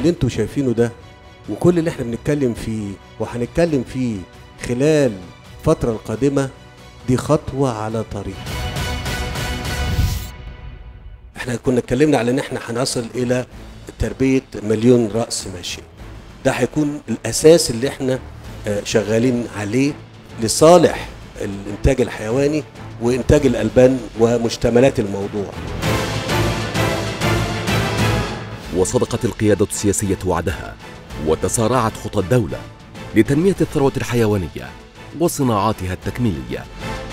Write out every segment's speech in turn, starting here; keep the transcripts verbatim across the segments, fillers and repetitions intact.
اللي انتوا شايفينه ده وكل اللي احنا بنتكلم فيه وهنتكلم فيه خلال الفترة القادمة دي خطوة على طريق. احنا كنا اتكلمنا على ان احنا هنصل الى تربية مليون رأس ماشي. ده هيكون الاساس اللي احنا شغالين عليه لصالح الانتاج الحيواني وانتاج الالبان ومشتملات الموضوع. وصدقت القيادة السياسية وعدها وتسارعت خطى الدولة لتنمية الثروة الحيوانية وصناعاتها التكميلية.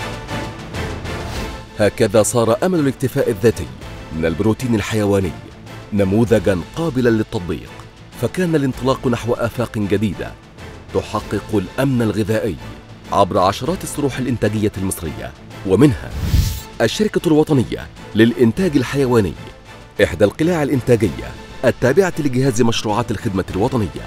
هكذا صار أمل الاكتفاء الذاتي من البروتين الحيواني نموذجاً قابلاً للتطبيق، فكان الانطلاق نحو آفاق جديدة تحقق الأمن الغذائي عبر عشرات الصروح الإنتاجية المصرية، ومنها الشركة الوطنية للإنتاج الحيواني، إحدى القلاع الإنتاجية التابعة لجهاز مشروعات الخدمة الوطنية.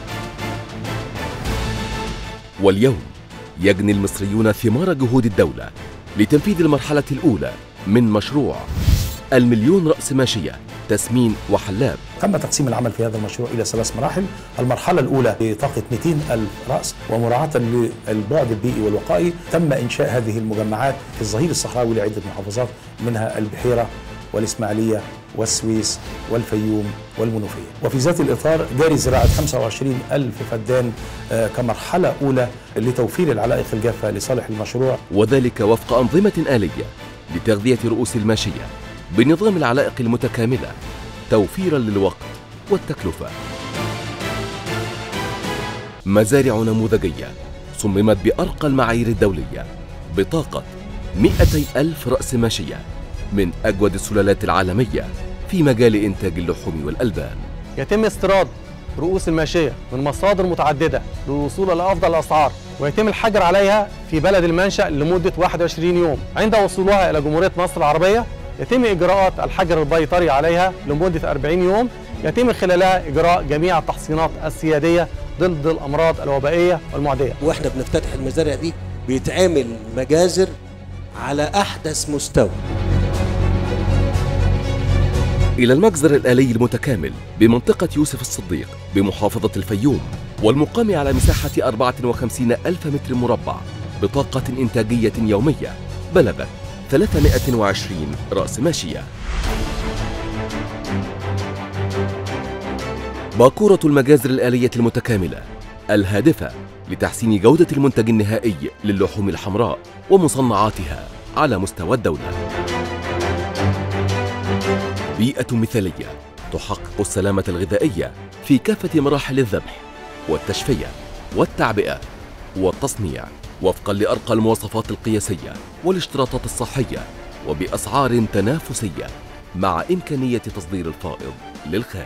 واليوم يجني المصريون ثمار جهود الدولة لتنفيذ المرحلة الأولى من مشروع المليون رأس ماشية تسمين وحلاب. تم تقسيم العمل في هذا المشروع إلى ثلاث مراحل. المرحلة الأولى بطاقة مئتين ألف رأس، ومراعاة للبعد البيئي والوقائي تم إنشاء هذه المجمعات في الظهير الصحراوي لعدة محافظات منها البحيرة والإسماعيلية والسويس والفيوم والمنوفية. وفي ذات الإطار جاري زراعة خمسة وعشرين ألف فدان كمرحلة أولى لتوفير العلائق الجافة لصالح المشروع، وذلك وفق أنظمة آلية لتغذية رؤوس الماشية بنظام العلائق المتكاملة توفيراً للوقت والتكلفة. مزارع نموذجية صممت بأرقى المعايير الدولية بطاقة مئتي ألف رأس ماشية من أجود السلالات العالمية في مجال إنتاج اللحوم والألبان. يتم استيراد رؤوس الماشية من مصادر متعددة للوصول إلى أفضل الأسعار، ويتم الحجر عليها في بلد المنشأ لمدة واحد وعشرين يوم. عند وصولها إلى جمهورية مصر العربية يتم إجراءات الحجر البيطري عليها لمدة أربعين يوم، يتم خلالها إجراء جميع التحصينات السيادية ضد الأمراض الوبائية والمعدية. واحنا بنفتتح المزارع دي بيتعمل مجازر على أحدث مستوى. إلى المجزر الآلي المتكامل بمنطقة يوسف الصديق بمحافظة الفيوم، والمقام على مساحة أربعة وخمسين ألف متر مربع بطاقة إنتاجية يومية بلغت ثلاثمائة وعشرين رأس ماشية. باكورة المجازر الآلية المتكاملة الهادفة لتحسين جودة المنتج النهائي للحوم الحمراء ومصنعاتها على مستوى الدولة. بيئة مثالية تحقق السلامة الغذائية في كافة مراحل الذبح والتشفية والتعبئة والتصنيع وفقا لأرقى المواصفات القياسية والاشتراطات الصحية وبأسعار تنافسية مع إمكانية تصدير الفائض للخارج.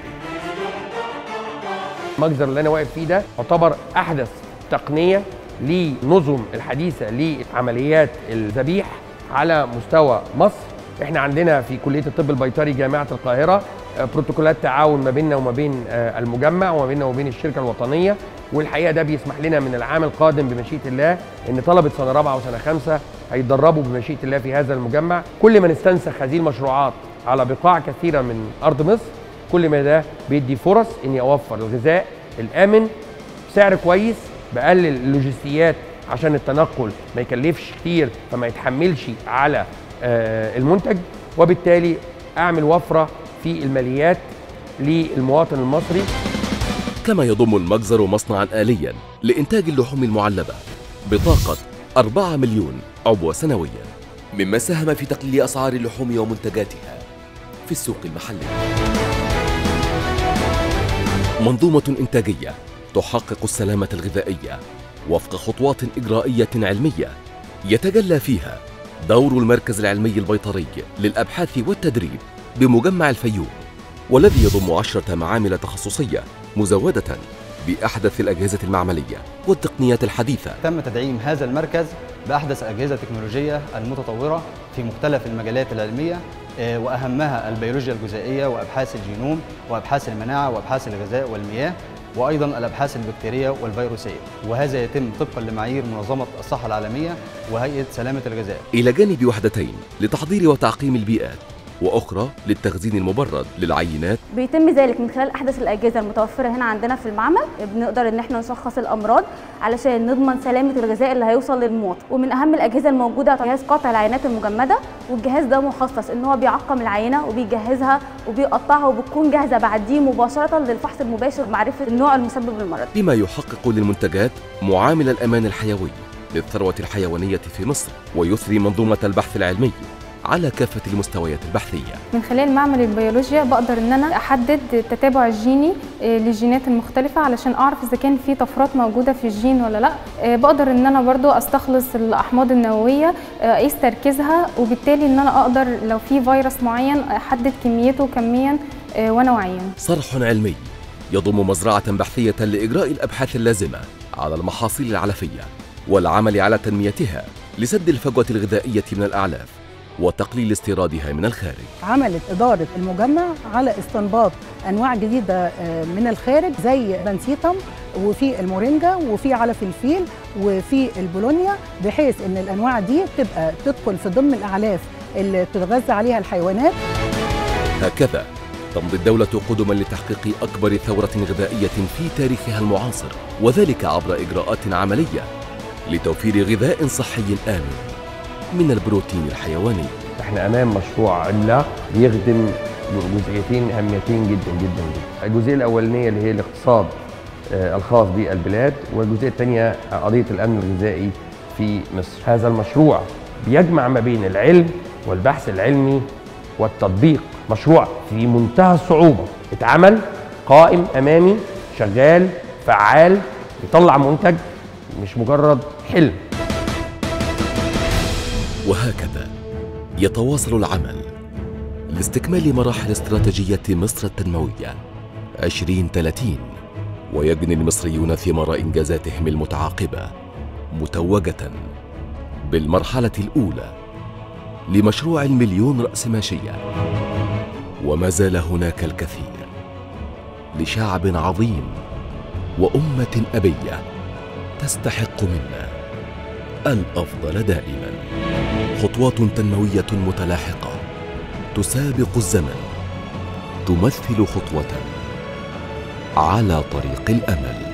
المجزر اللي أنا واقف فيه ده يعتبر أحدث تقنية لنظم الحديثة لعمليات الذبيح على مستوى مصر. احنا عندنا في كلية الطب البيطري جامعة القاهرة بروتوكولات تعاون ما بيننا وما بين المجمع وما بيننا وما بين الشركة الوطنية، والحقيقة ده بيسمح لنا من العام القادم بمشيئة الله ان طلبة سنة رابعة وسنة خمسة هيتدربوا بمشيئة الله في هذا المجمع. كل ما نستنسخ هذه المشروعات على بقاع كثيرة من أرض مصر كل ما ده بيدي فرص اني اوفر الغذاء الآمن بسعر كويس، بقلل اللوجستيات عشان التنقل ما يكلفش كتير فما يتحملش على المنتج، وبالتالي أعمل وفرة في الماليات للمواطن المصري. كما يضم المجزر مصنعا آليا لإنتاج اللحوم المعلبة بطاقة أربعة مليون عبوة سنويا، مما ساهم في تقليل أسعار اللحوم ومنتجاتها في السوق المحلي. منظومة إنتاجية تحقق السلامة الغذائية وفق خطوات إجرائية علمية يتجلى فيها دور المركز العلمي البيطري للأبحاث والتدريب بمجمع الفيوم، والذي يضم عشرة معامل تخصصية مزودة بأحدث الأجهزة المعملية والتقنيات الحديثة. تم تدعيم هذا المركز بأحدث الأجهزة التكنولوجية المتطورة في مختلف المجالات العلمية، وأهمها البيولوجيا الغذائية وأبحاث الجينوم وأبحاث المناعة وأبحاث الغذاء والمياه، وأيضا الأبحاث البكتيرية والفيروسية، وهذا يتم طبقا لمعايير منظمة الصحة العالمية وهيئة سلامة الغذاء. إلى جانب وحدتين لتحضير وتعقيم البيئات وأخرى للتخزين المبرد للعينات. بيتم ذلك من خلال احدث الاجهزه المتوفره هنا عندنا في المعمل. بنقدر ان احنا نشخص الامراض علشان نضمن سلامه الغذاء اللي هيوصل للمواطن. ومن اهم الاجهزه الموجوده جهاز قطع العينات المجمده، والجهاز ده مخصص ان هو بيعقم العينه وبيجهزها وبيقطعها وبتكون جاهزه بعديه مباشره للفحص المباشر معرفه النوع المسبب للمرض، بما يحقق للمنتجات معامل الامان الحيوي للثروه الحيوانيه في مصر، ويثري منظومه البحث العلمي على كافة المستويات البحثية. من خلال معمل البيولوجيا بقدر ان انا احدد التتابع الجيني للجينات المختلفة علشان اعرف اذا كان في طفرات موجودة في الجين ولا لا. بقدر ان انا برضو استخلص الاحماض النووية، اقيس تركيزها، وبالتالي ان انا اقدر لو في فيروس معين احدد كميته كميا ونوعيا. صرح علمي يضم مزرعة بحثية لإجراء الأبحاث اللازمة على المحاصيل العلفية والعمل على تنميتها لسد الفجوة الغذائية من الأعلاف وتقليل استيرادها من الخارج. عملت إدارة المجمع على استنباط أنواع جديدة من الخارج زي بنسيتم وفي المورينجا وفي علف الفيل وفي البولونيا، بحيث أن الأنواع دي تبقى تدخل في ضمن الأعلاف اللي تتغذى عليها الحيوانات. هكذا تمضي الدولة قدما لتحقيق أكبر ثورة غذائية في تاريخها المعاصر، وذلك عبر إجراءات عملية لتوفير غذاء صحي آمن من البروتين الحيواني. احنا امام مشروع عملاق بيخدم جزئيتين هامتين جدا جدا جدا. الجزئيه الاولانيه اللي هي الاقتصاد الخاص بالبلاد، والجزئيه الثانيه قضيه الامن الغذائي في مصر. هذا المشروع بيجمع ما بين العلم والبحث العلمي والتطبيق. مشروع في منتهى الصعوبه، اتعمل قائم امامي شغال فعال يطلع منتج مش مجرد حلم. وهكذا يتواصل العمل لاستكمال مراحل استراتيجية مصر التنموية عشرين ثلاثين، ويجني المصريون ثمار إنجازاتهم المتعاقبة متوجة بالمرحلة الأولى لمشروع المليون رأس ماشية. وما زال هناك الكثير لشعب عظيم وأمة أبية تستحق منا الأفضل دائما. خطوات تنموية متلاحقة تسابق الزمن، تمثل خطوة على طريق الأمل.